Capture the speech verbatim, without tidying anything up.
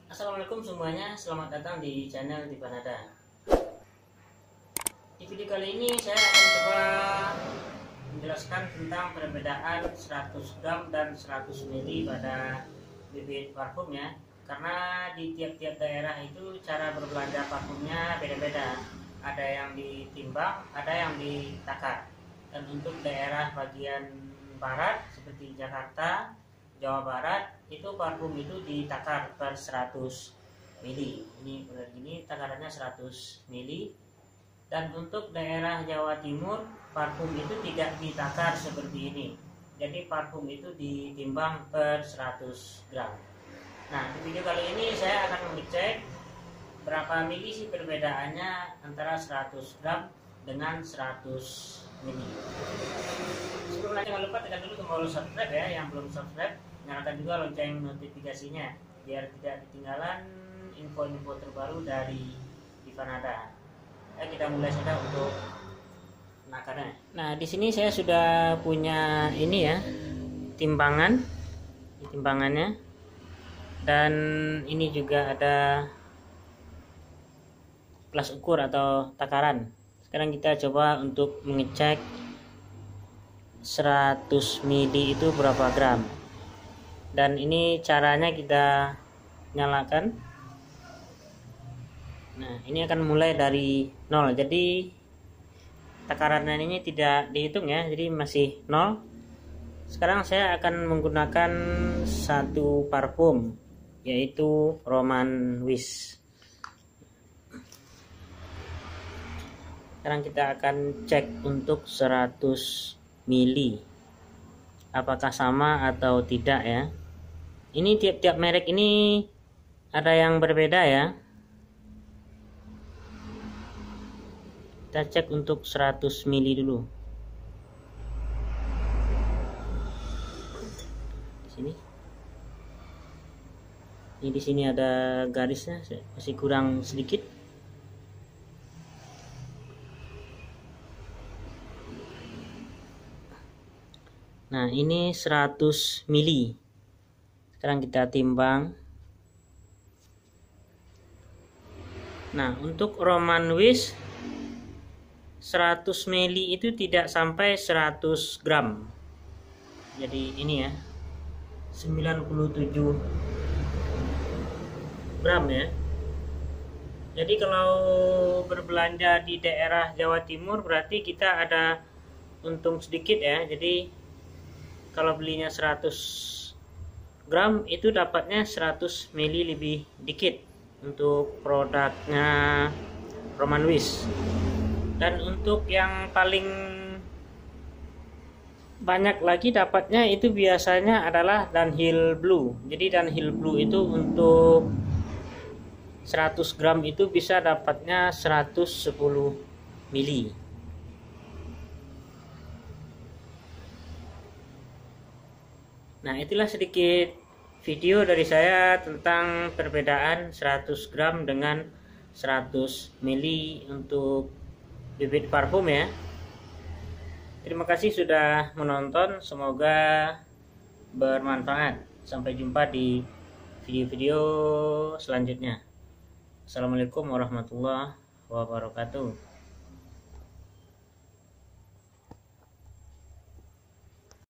Assalamualaikum semuanya, selamat datang di channel Dipanada. Di video kali ini saya akan coba menjelaskan tentang perbedaan seratus gram dan seratus mililiter pada bibit parfumnya. Karena di tiap-tiap daerah itu cara berbelanja parfumnya beda-beda. Ada yang ditimbang, ada yang ditakar. Dan untuk daerah bagian barat seperti Jakarta, Jawa Barat, itu parfum itu ditakar per seratus mililiter. Ini benar gini, takarannya seratus mililiter. Dan untuk daerah Jawa Timur, parfum itu tidak ditakar seperti ini. Jadi parfum itu ditimbang per seratus gram. Nah, di video kali ini saya akan mengecek berapa mili sih perbedaannya antara seratus gram dengan seratus mililiter. Sebelumnya jangan lupa tekan dulu tombol subscribe ya, yang belum subscribe, nyalakan juga lonceng notifikasinya biar tidak ketinggalan info-info terbaru dari Dipanada. Ya, kita mulai saja untuk nakarnya. Nah, di sini saya sudah punya ini ya, timbangan, timbangannya, dan ini juga ada kelas ukur atau takaran. Sekarang kita coba untuk mengecek seratus mililiter itu berapa gram. Dan ini caranya kita nyalakan. Nah, ini akan mulai dari nol. Jadi takarannya ini tidak dihitung ya, jadi masih nol. Sekarang saya akan menggunakan satu parfum, yaitu Roman Wish. Sekarang kita akan cek untuk seratus mililiter apakah sama atau tidak ya. Ini tiap-tiap merek ini ada yang berbeda ya. Kita cek untuk seratus mililiter dulu. Di sini. Ini di sini ada garisnya, masih kurang sedikit. Nah, ini seratus mililiter. Sekarang kita timbang. Nah, untuk Roman Wish seratus mililiter itu tidak sampai seratus gram. Jadi ini ya, sembilan puluh tujuh gram ya. Jadi kalau berbelanja di daerah Jawa Timur berarti kita ada untung sedikit ya. Jadi kalau belinya seratus gram itu dapatnya seratus mililiter lebih dikit untuk produknya Roman Wish. Dan untuk yang paling banyak lagi dapatnya itu biasanya adalah Dunhill Blue. Jadi Dunhill Blue itu untuk seratus gram itu bisa dapatnya seratus sepuluh mililiter. Nah, itulah sedikit video dari saya tentang perbedaan seratus gram dengan seratus mililiter untuk bibit parfum ya. Terima kasih sudah menonton, semoga bermanfaat. Sampai jumpa di video-video selanjutnya. Assalamualaikum warahmatullahi wabarakatuh.